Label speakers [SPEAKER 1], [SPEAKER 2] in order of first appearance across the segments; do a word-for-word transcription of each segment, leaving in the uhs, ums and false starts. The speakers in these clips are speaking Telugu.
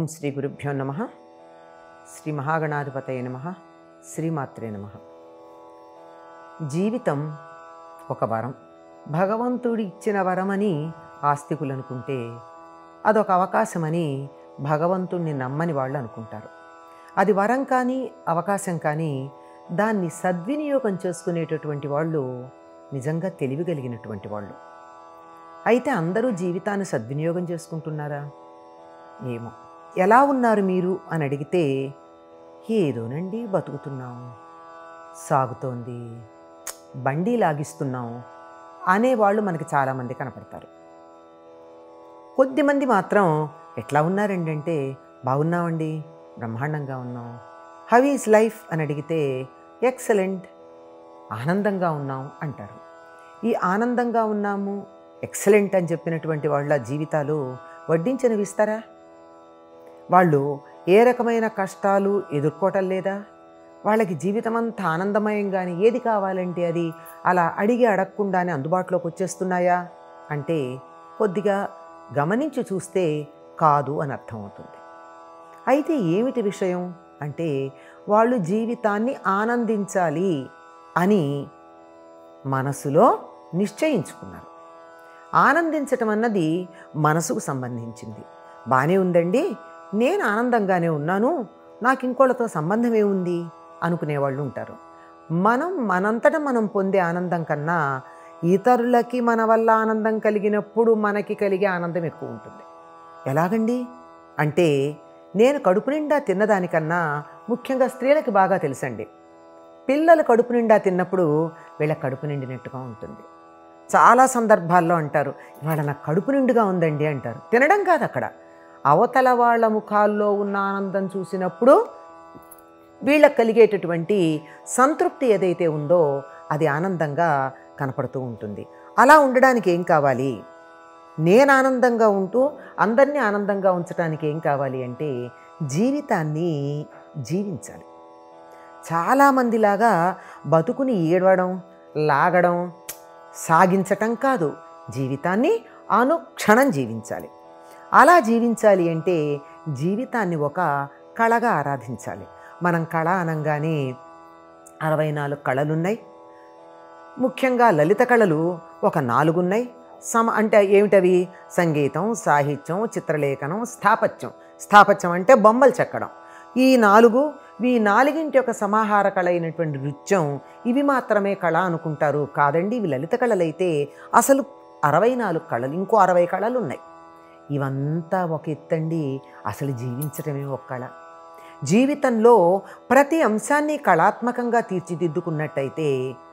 [SPEAKER 1] ఓం శ్రీ గురుభ్యో నమః. శ్రీ మహాగణాధిపతయే నమః. శ్రీమాత్రే నమః. జీవితం ఒక వరం. భగవంతుడి ఇచ్చిన వరమని ఆస్తికులు అనుకుంటే అదొక అవకాశమని భగవంతుణ్ణి నమ్మని వాళ్ళు అనుకుంటారు. అది వరం కానీ అవకాశం కానీ దాన్ని సద్వినియోగం చేసుకునేటటువంటి వాళ్ళు నిజంగా తెలివిగలిగినటువంటి వాళ్ళు. అయితే అందరూ జీవితాన్ని సద్వినియోగం చేసుకుంటున్నారా? ఏమో. ఎలా ఉన్నారు మీరు అని అడిగితే ఏదోనండి బతుకుతున్నాం, సాగుతోంది, బండి లాగిస్తున్నాం అనేవాళ్ళు మనకి చాలామంది కనపడతారు. కొద్దిమంది మాత్రం ఎట్లా ఉన్నారండి అంటే బాగున్నామండి, బ్రహ్మాండంగా ఉన్నాం. హౌ ఈజ్ లైఫ్ అని అడిగితే ఎక్సలెంట్, ఆనందంగా ఉన్నాం అంటారు. ఈ ఆనందంగా ఉన్నాము, ఎక్సలెంట్ అని చెప్పినటువంటి వాళ్ళ జీవితాలు వడ్డించనివి ఇస్తారా? వాళ్ళు ఏ రకమైన కష్టాలు ఎదుర్కోవటం లేదా? వాళ్ళకి జీవితం అంతా ఆనందమయంగానే ఏది కావాలంటే అది అలా అడిగి అడగకుండానే అందుబాటులోకి వచ్చేస్తున్నాయా అంటే కొద్దిగా గమనించి చూస్తే కాదు అని అర్థమవుతుంది. అయితే ఏమిటి విషయం అంటే వాళ్ళు జీవితాన్ని ఆనందించాలి అని మనసులో నిశ్చయించుకున్నారు. ఆనందించటం అన్నది మనసుకు సంబంధించింది. బాగానే ఉందండి, నేను ఆనందంగానే ఉన్నాను, నాకు ఇంకోళ్ళతో సంబంధం ఏముంది అనుకునేవాళ్ళు ఉంటారు. మనం మనంతటా మనం పొందే ఆనందం కన్నా ఇతరులకి మన వల్ల ఆనందం కలిగినప్పుడు మనకి కలిగే ఆనందం ఎక్కువ ఉంటుంది. ఎలాగండి అంటే నేను కడుపు నిండా తిన్నదానికన్నా ముఖ్యంగా స్త్రీలకి బాగా తెలుసండి, పిల్లలు కడుపు నిండా తిన్నప్పుడు వీళ్ళ కడుపు నిండినట్టుగా ఉంటుంది. చాలా సందర్భాల్లో అంటారు ఇవాళ నాకు కడుపు నిండుగా ఉందండి అంటారు. తినడం కాదు, అక్కడ అవతల వాళ్ళ ముఖాల్లో ఉన్న ఆనందం చూసినప్పుడు వీళ్ళకి కలిగేటటువంటి సంతృప్తి ఏదైతే ఉందో అది ఆనందంగా కనపడుతూ ఉంటుంది. అలా ఉండడానికి ఏం కావాలి? నేను ఆనందంగా ఉంటూ అందరినీ ఆనందంగా ఉంచడానికి ఏం కావాలి అంటే జీవితాన్ని జీవించాలి. చాలామందిలాగా బతుకుని ఏడవడం, లాగడం, సాగించటం కాదు, జీవితాన్ని అనుక్షణం జీవించాలి. అలా జీవించాలి అంటే జీవితాన్ని ఒక కళగా ఆరాధించాలి. మనం కళ అనగానే అరవై నాలుగు కళలున్నాయి. ముఖ్యంగా లలిత కళలు ఒక నాలుగున్నాయి. సమ అంటే ఏమిటవి? సంగీతం, సాహిత్యం, చిత్రలేఖనం, స్థాపత్యం. స్థాపత్యం అంటే బొమ్మలు చెక్కడం. ఈ నాలుగు ఈ నాలుగింటి యొక్క సమాహార కళ అయినటువంటి నృత్యం, ఇవి మాత్రమే కళ అనుకుంటారు. కాదండి, ఇవి లలిత కళలైతే అసలు అరవై నాలుగు కళలు, ఇంకో అరవై కళలు ఉన్నాయి. ఇవంతా ఒక ఎత్తండి, అసలు జీవించటమే ఒక కళ. జీవితంలో ప్రతి అంశాన్ని కళాత్మకంగా తీర్చిదిద్దుకున్నట్టయితే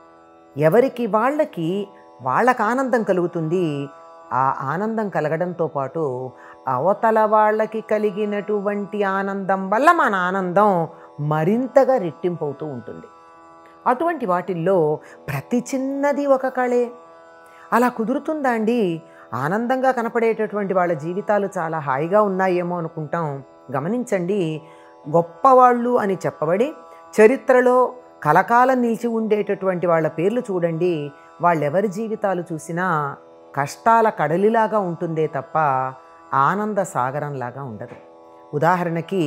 [SPEAKER 1] ఎవరికి వాళ్ళకి వాళ్ళకు ఆనందం కలుగుతుంది. ఆ ఆనందం కలగడంతో పాటు అవతల వాళ్ళకి కలిగినటువంటి ఆనందం వల్ల మన ఆనందం మరింతగా రెట్టింపు అవుతూ ఉంటుంది. అటువంటి వాటిల్లో ప్రతి చిన్నది ఒక కళే. అలా కుదురుతుందా అండి? ఆనందంగా కనపడేటటువంటి వాళ్ళ జీవితాలు చాలా హాయిగా ఉన్నాయేమో అనుకుంటాం. గమనించండి, గొప్పవాళ్ళు అని చెప్పబడి చరిత్రలో కలకాలం నిలిచి ఉండేటటువంటి వాళ్ళ పేర్లు చూడండి. వాళ్ళెవరి జీవితాలు చూసినా కష్టాల కడలిలాగా ఉంటుందే తప్ప ఆనంద సాగరంలాగా ఉండదు. ఉదాహరణకి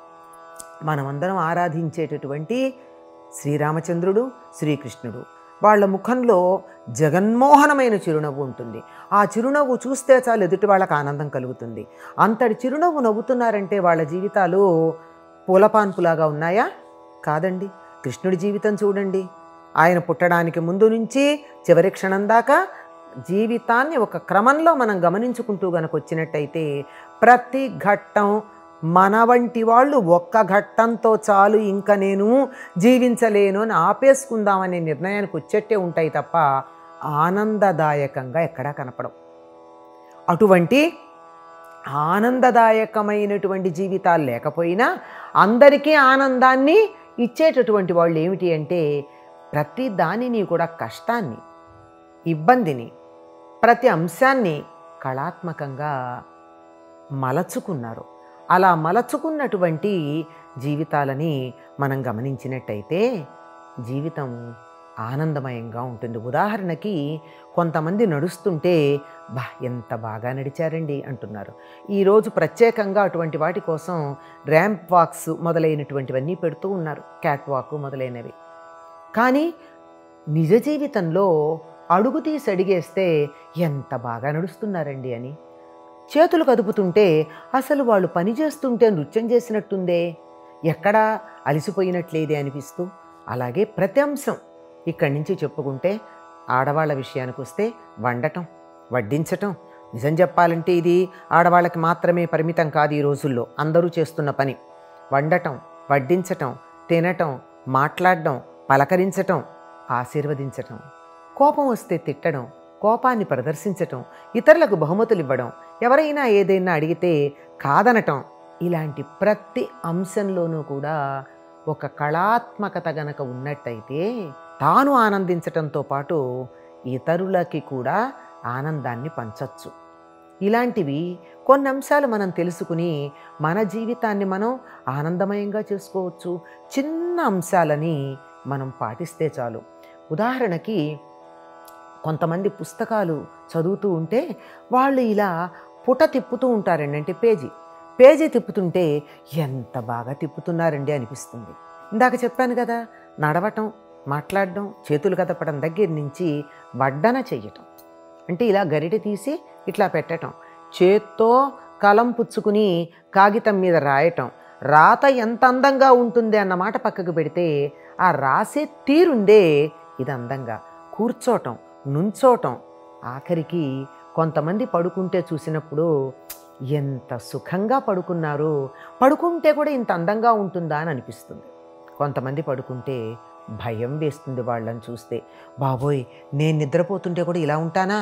[SPEAKER 1] మనమందరం ఆరాధించేటటువంటి శ్రీరామచంద్రుడు, శ్రీకృష్ణుడు, వాళ్ళ ముఖంలో జగన్మోహనమైన చిరునవ్వు ఉంటుంది. ఆ చిరునవ్వు చూస్తే చాలు ఎదుటి వాళ్ళకి ఆనందం కలుగుతుంది. అంతటి చిరునవ్వు నవ్వుతున్నారంటే వాళ్ళ జీవితాలు పూలపాన్పులాగా ఉన్నాయా? కాదండి. కృష్ణుడి జీవితం చూడండి. ఆయన పుట్టడానికి ముందు నుంచి చివరి క్షణం దాకా జీవితాన్ని ఒక క్రమంలో మనం గమనించుకుంటూ గనక వచ్చినట్టయితే ప్రతి ఘట్టం మన వంటి వాళ్ళు ఒక్క ఘట్టంతో చాలు ఇంకా నేను జీవించలేను అని ఆపేసుకుందామనే నిర్ణయానికి వచ్చేట్టే ఉంటాయి తప్ప ఆనందదాయకంగా ఎక్కడా కనపడవు. అటువంటి ఆనందదాయకమైనటువంటి జీవితాలు లేకపోయినా అందరికీ ఆనందాన్ని ఇచ్చేటటువంటి వాళ్ళు ఏమిటి అంటే ప్రతి దానిని కూడా కష్టాన్ని, ఇబ్బందిని, ప్రతి అంశాన్ని కళాత్మకంగా మలచుకున్నారు. అలా మలచుకున్నటువంటి జీవితాలని మనం గమనించినట్టయితే జీవితం ఆనందమయంగా ఉంటుంది. ఉదాహరణకి కొంతమంది నడుస్తుంటే బా ఎంత బాగా నడిచారండి అంటున్నారు. ఈరోజు ప్రత్యేకంగా అటువంటి వాటి కోసం ర్యాంప్ వాక్స్ మొదలైనటువంటివన్నీ పెడుతూ ఉన్నారు, క్యాట్ వాక్ మొదలైనవి. కానీ నిజ జీవితంలో అడుగు తీసి అడిగేస్తే ఎంత బాగా నడుస్తున్నారండి అని. చేతులు కదుపుతుంటే అసలు వాళ్ళు పని చేస్తుంటే నృత్యం చేసినట్టుందే, ఎక్కడా అలసిపోయినట్లేదే అనిపిస్తూ. అలాగే ప్రతి అంశం ఇక్కడి నుంచి చెప్పుకుంటే ఆడవాళ్ళ విషయానికి వస్తే వండటం, వడ్డించటం. నిజం చెప్పాలంటే ఇది ఆడవాళ్ళకి మాత్రమే పరిమితం కాదు. ఈ రోజుల్లో అందరూ చేస్తున్న పని వండటం, వడ్డించటం, తినటం, మాట్లాడడం, పలకరించటం, ఆశీర్వదించటం, కోపం వస్తే తిట్టడం, కోపాన్ని ప్రదర్శించటం, ఇతరులకు బహుమతులు ఇవ్వడం, ఎవరైనా ఏదైనా అడిగితే కాదనటం. ఇలాంటి ప్రతి అంశంలోనూ కూడా ఒక కళాత్మకత గనక ఉన్నట్టయితే తాను ఆనందించటంతో పాటు ఇతరులకి కూడా ఆనందాన్ని పంచవచ్చు. ఇలాంటివి కొన్ని అంశాలు మనం తెలుసుకుని మన జీవితాన్ని మనం ఆనందమయంగా చేసుకోవచ్చు. చిన్న అంశాలని మనం పాటిస్తే చాలు. ఉదాహరణకి కొంతమంది పుస్తకాలు చదువుతూ ఉంటే వాళ్ళు ఇలా పుట తిప్పుతూ ఉంటారండి. అంటే పేజీ పేజీ తిప్పుతుంటే ఎంత బాగా తిప్పుతున్నారండి అనిపిస్తుంది. ఇందాక చెప్పాను కదా, నడవటం, మాట్లాడడం, చేతులు కదపడం దగ్గర నుంచి వడ్డన చెయ్యటం, అంటే ఇలా గరిటె తీసి ఇట్లా పెట్టటం, చేత్తో కలం పుచ్చుకుని కాగితం మీద రాయటం, రాత ఎంత అందంగా ఉంటుంది అన్నమాట పక్కకు పెడితే ఆ రాసే తీరుందే ఇది అందంగా. కూర్చోటం, నుంచోటం, ఆఖరికి కొంతమంది పడుకుంటే చూసినప్పుడు ఎంత సుఖంగా పడుకున్నారు, పడుకుంటే కూడా ఇంత అందంగా ఉంటుందా అని అనిపిస్తుంది. కొంతమంది పడుకుంటే భయం వేస్తుంది వాళ్ళని చూస్తే. బాబోయ్, నేను నిద్రపోతుంటే కూడా ఇలా ఉంటానా,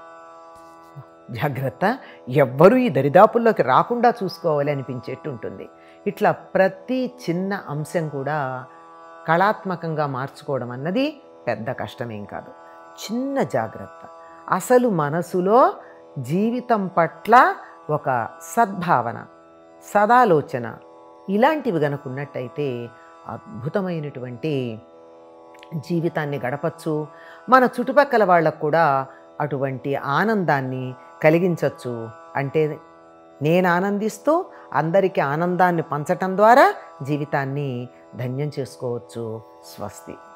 [SPEAKER 1] జాగ్రత్త, ఎవ్వరూ ఈ దరిదాపుల్లోకి రాకుండా చూసుకోవాలి అనిపించేట్టు ఉంటుంది. ఇట్లా ప్రతి చిన్న అంశం కూడా కళాత్మకంగా మార్చుకోవడం అన్నది పెద్ద కష్టమేం కాదు. చిన్న జాగ్రత్త, అసలు మనసులో జీవితం పట్ల ఒక సద్భావన, సదాలోచన, ఇలాంటివి గనుకున్నట్టయితే అద్భుతమైనటువంటి జీవితాన్ని గడపచ్చు. మన చుట్టుపక్కల వాళ్ళకు కూడా అటువంటి ఆనందాన్ని కలిగించవచ్చు. అంటే నేను ఆనందిస్తూ అందరికీ ఆనందాన్ని పంచటం ద్వారా జీవితాన్ని ధన్యం చేసుకోవచ్చు. స్వస్తి.